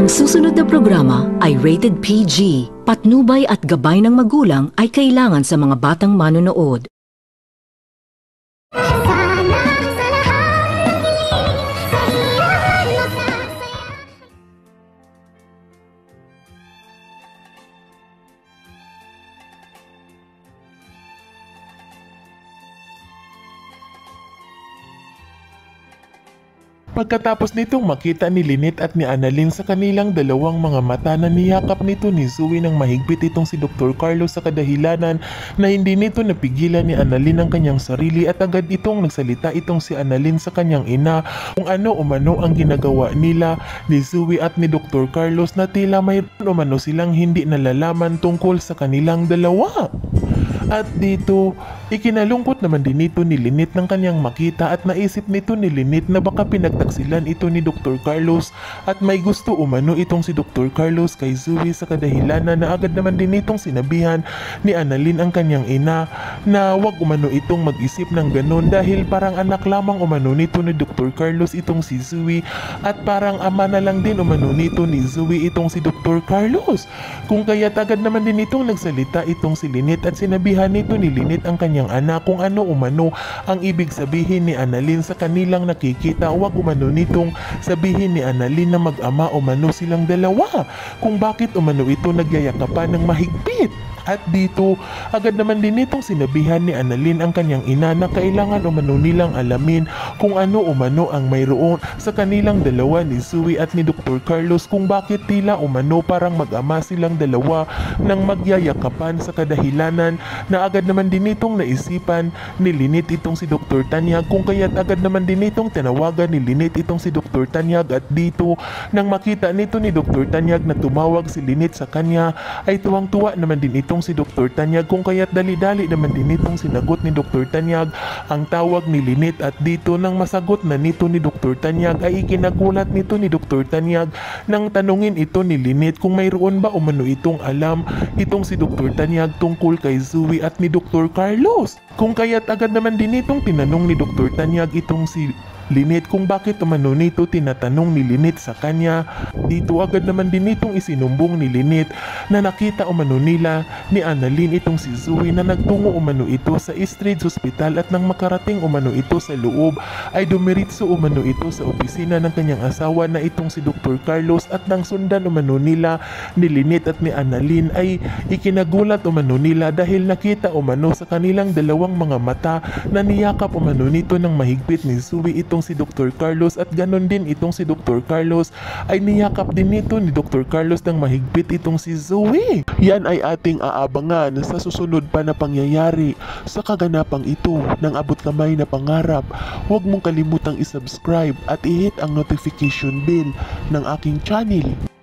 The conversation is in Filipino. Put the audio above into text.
Ang susunod na programa ay rated PG. Patnubay at gabay ng magulang ay kailangan sa mga batang manonood. Pagkatapos nitong makita ni Lynette at ni Annalyn sa kanilang dalawang mga mata na niyakap nito ni Zoe ng mahigpit itong si Dr. Carlos sa kadahilanan na hindi nito napigilan ni Annalyn ang kanyang sarili at agad itong nagsalita itong si Annalyn sa kanyang ina kung ano umano ang ginagawa nila ni Zoe at ni Dr. Carlos na tila mayroon umano silang hindi nalalaman tungkol sa kanilang dalawa. At dito, ikinalungkot naman din nito ni Lynette ng kanyang makita at naisip nito ni Lynette na baka pinagtaksilan ito ni Dr. Carlos at may gusto umano itong si Dr. Carlos kay Zoe sa kadahilanan na agad naman din itong sinabihan ni Annalyn ang kanyang ina na wag umano itong mag-isip ng ganon dahil parang anak lamang umano nito ni Dr. Carlos itong si Zoe at parang ama na lang din umano nito ni Zoe itong si Dr. Carlos. Kung kaya't agad naman din itong nagsalita itong si Lynette at sinabihan nito ni Lynette ang kanyang anak kung ano umano ang ibig sabihin ni Annalyn sa kanilang nakikita. Huwag umano nitong sabihin ni Annalyn na mag-ama umano silang dalawa kung bakit umano ito nagyayakapan ng mahigpit. At dito, agad naman din itong sinabihan ni Annalyn ang kanyang ina na kailangan umano nilang alamin kung ano umano ang mayroon sa kanilang dalawa ni Zoe at ni Dr. Carlos kung bakit tila umano parang mag-ama silang dalawa ng magyayakapan sa kadahilanan na agad naman din itong naisipan ni Lynette itong si Dr. Tanyag kung kaya't agad naman din itong tinawagan ni Lynette itong si Dr. Tanyag at dito nang makita nito ni Dr. Tanyag na tumawag si Lynette sa kanya ay tuwang-tuwa naman din itong si Dr. Tanyag kung kaya't dali-dali naman din itong sinagot ni Dr. Tanyag ang tawag ni Lynette at dito nang masagot na nito ni Dr. Tanyag ay ikinagulat nito ni Dr. Tanyag nang tanungin ito ni Lynette kung mayroon ba umano itong alam itong si Dr. Tanyag tungkol kay Zoe at ni Dr. Carlos. Kung kaya't agad naman din itong tinanong ni Dr. Tanyag itong si Lynette kung bakit umano nito tinatanong ni Lynette sa kanya. Dito agad naman din itong isinumbong ni Lynette na nakita umano nila ni Annalyn itong si Zoe na nagtungo umano ito sa Eastridge Hospital at nang makarating umano ito sa loob ay dumiritso umano ito sa opisina ng kanyang asawa na itong si Dr. Carlos at nang sundan umano nila ni Lynette at ni Annalyn ay ikinagulat umano nila dahil nakita umano sa kanilang dalawang mga mata na niyakap umano nito ng mahigpit ni Zoe itong si Dr. Carlos at ganon din itong si Dr. Carlos ay niyakap din nito ni Dr. Carlos ng mahigpit itong si Zoe. Yan ay ating aabangan sa susunod pa na pangyayari sa kaganapang ito ng abot kamay na pangarap. Huwag mong kalimutang isubscribe at i-hit ang notification bell ng aking channel.